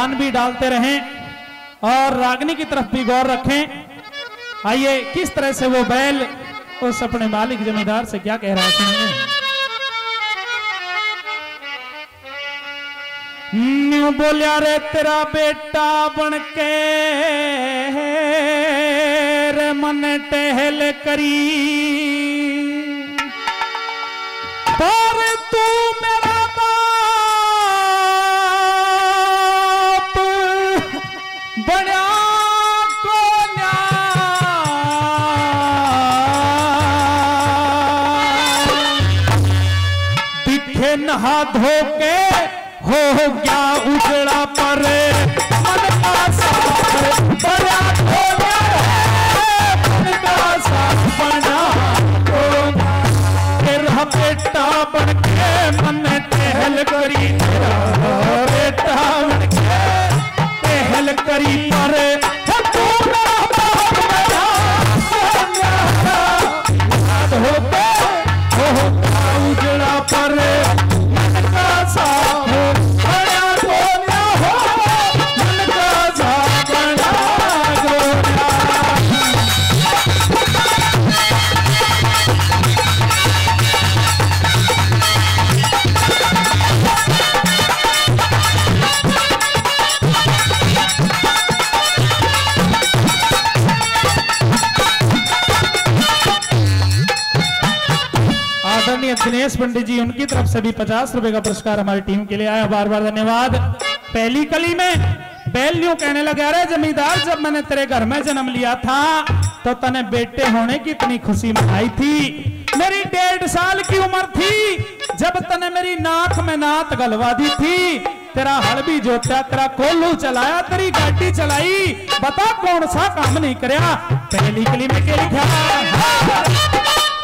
ध्यान भी डालते रहें और रागनी की तरफ भी गौर रखें। आइए किस तरह से वो बैल उस अपने मालिक जमींदार से क्या कह रहा है सुनिए। न्यू बोलिया रे तेरा बेटा बनके रे मन टहल करी, पर तू मेरा बाप बना को दिखे नहा धो के हो गया उजड़ा पर मन का साफ बड़ा हो गया मन का साफ बना तेरा बेटा बन के मन टहल करी, तेरा बेटा बन के टहल करी पर तू मेरा बाप बना हो गया उजड़ा पर मन का साफ दिनेश पंडित जी उनकी तरफ से भी 50 रुपए का पुरस्कार हमारी टीम के लिए आया, बार बार धन्यवाद। पहली कली में बैल यूं कहने लगा, अरे जमींदार जब मैंने तेरे घर में जन्म लिया था तो तने बेटे होने की इतनी खुशी मनाई थी। मेरी 1.5 साल की उम्र थी जब तने मेरी नाक में नात गलवा दी थी, तेरा हल भी जोता, तेरा कोल्हू चलाया, तेरी गाड़ी चलाई, बता कौन सा काम नहीं करया। पहली कली में क्या लिखा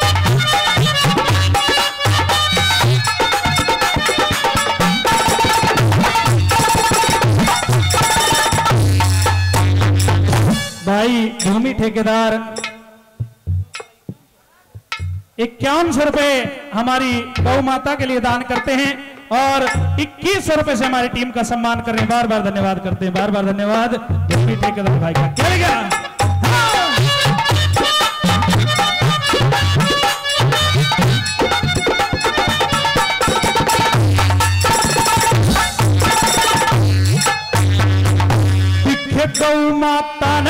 भाई भूमि ठेकेदार 5100 रुपए हमारी गौ माता के लिए दान करते हैं और 2100 रुपए से हमारी टीम का सम्मान कर रहे हैं, बार बार धन्यवाद करते हैं, बार बार धन्यवाद भूमि ठेकेदार भाई का। क्या गया गौ माता ने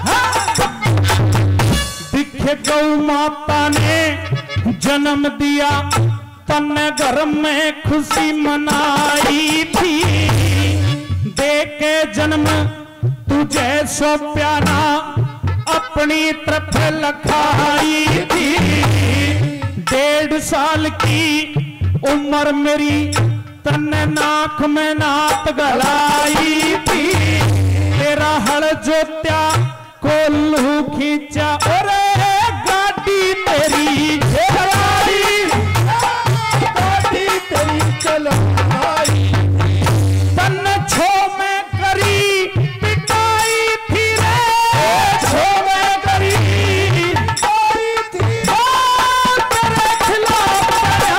दिखे गौ माता ने जन्म दिया तन्ने घर में खुशी मनाई थी, देके जन्म तुझे सो प्यारा अपनी तरफ लखाई थी। 1.5 साल की उम्र मेरी तन्ने नाक में नात गलाई थी, तेरा हल जोत्या कोल्हू खींचा और गाड़ी तेरी चलाई, गाड़ी तेरी चलाई, तन छो में करी पिटाई थी रे, छो में करी पिटाई थी, तेरे खिलाफ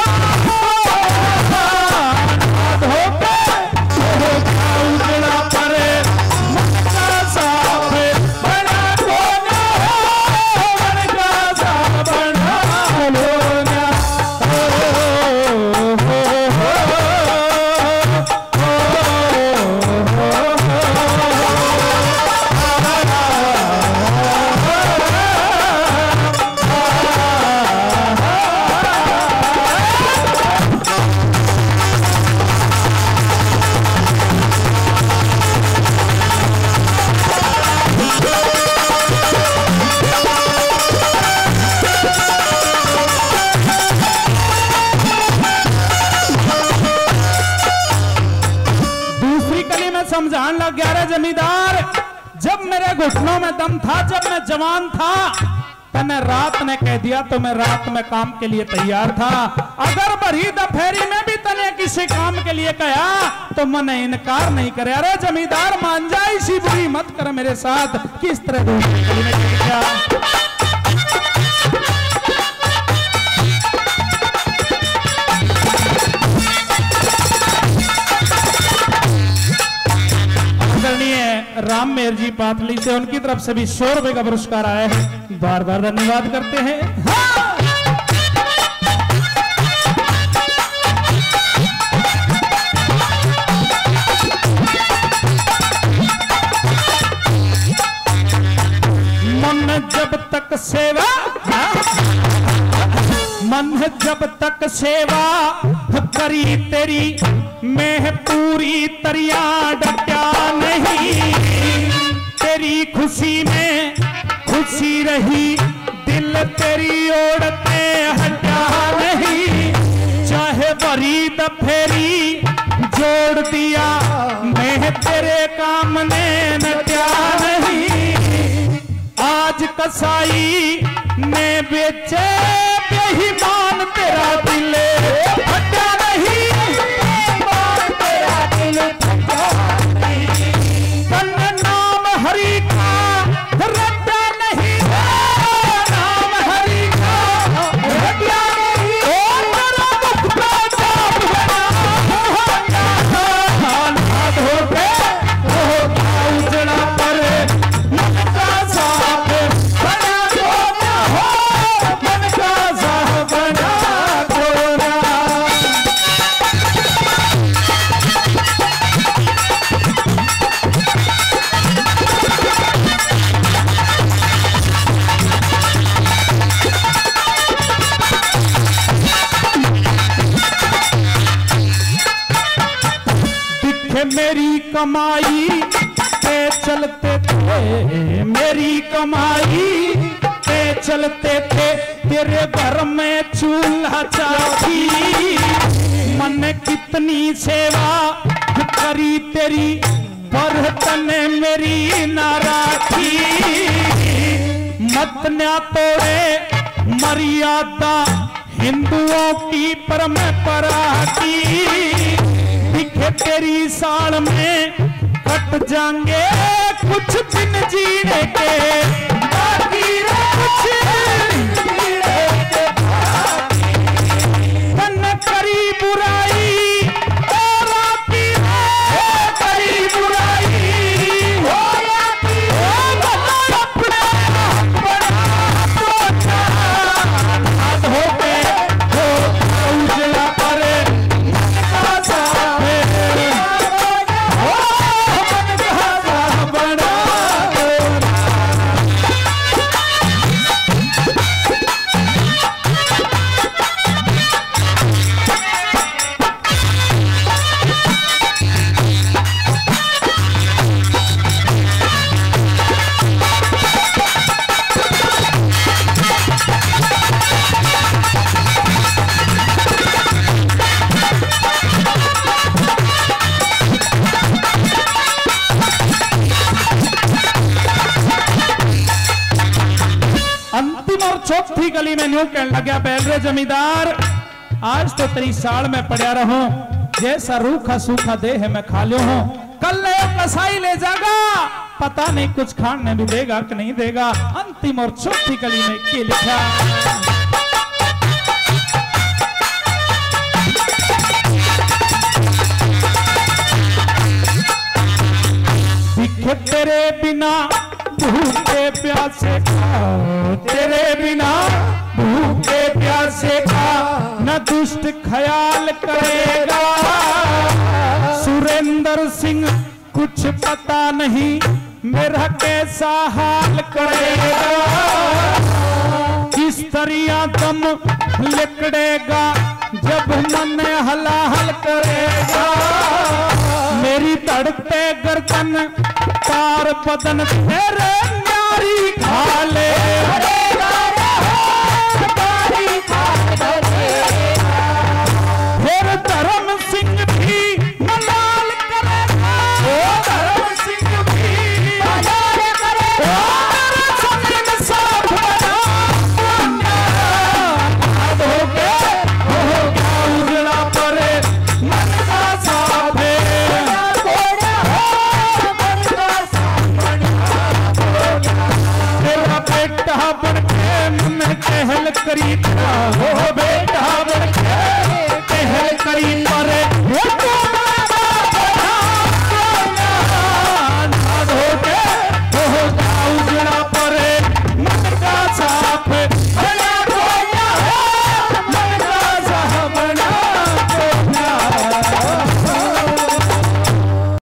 उजड़ा पर समझाने लग गया रे जमींदार, जब मेरे घुटनों में दम था, जब मैं जवान था, तने रात ने कह दिया तो मैं रात में काम के लिए तैयार था। अगर भरी दोपहरी में भी तने किसी काम के लिए कहा तो मैंने इनकार नहीं करे। अरे जमींदार मान जा, इसी बुरी मत कर मेरे साथ। किस तरह दूसरी में क्या हैं राम मेहर जी पातली से, उनकी तरफ से भी 100 रुपए का पुरस्कार आया है, बार बार धन्यवाद करते हैं। मन जब तक सेवा, मन जब तक सेवा करी तेरी, मैं पूरी तरिया डटा नहीं, तेरी खुशी में खुशी रही, दिल तेरी ओढ़ते हटा नहीं, चाहे बरी दफेरी जोड़ दिया, मैं तेरे काम ने नटा नहीं, आज कसाई ने बेचे बेईमान तेरा दिल फटा नहीं, तेरा दिल फटा नहीं, तन नाम हरि का रटा नहीं, नाम हरि का रटा नहीं, ओ तेरा मुख का जाप बना नाथ होके होगा उजड़ा पर मन का साफ बना दो हो, मन का साफ बना दो ना। दिखे मेरी कमाई पे चलते थे, मेरी कमाई पे चलते थे, तेरे घर में चूल्हा चाखी, मन कितनी सेवा करी तेरी, पर तने मेरी ना राखी, मत न तोड़े मर्यादा हिंदुओं की परंपरा की, दिखे तेरी साल में कट जाएंगे कुछ दिन जीने के बाकी, कुछ जीने के बाकी, तन करी बुराई और आती है, करी बुराई हो आती है, अपने बड़ा सोचा नाथ होके हो उजला पर मन का साफ हो, मन का साफ बना दो ना। अंतिम और चौथी गली में न्यू कहने लग गया, बैल रे जमींदार आज तो तेरी साल में पड़ा रहूं, जैसा रूखा सूखा देह मैं खा लियो हूं, कल कसाई ले जागा, पता नहीं कुछ खाने भी देगा कि नहीं देगा। अंतिम और चौथी गली में क्या लिखा, दिखे तेरे बिना भूखे प्यासे का, तेरे बिना भूखे प्यासे का न दुष्ट ख्याल करेगा, सुरेंद्र सिंह कुछ पता नहीं मेरा कैसा हाल करेगा, किस तरह दम लिकड़ेगा जब मन हलाहल करेगा, मेरी धड़कते गर्दन तार बदन तेरे न्यारी खा ले, फिर धर्म सिंह भी मलाल करेगा, धर्म सिंह भी मलाल करेगा, जमीन साफ बना होगा उजड़ा परे मन का साफ तेरा बेटा बन के मन कहल करी, हो बेटा बन के कहल करी।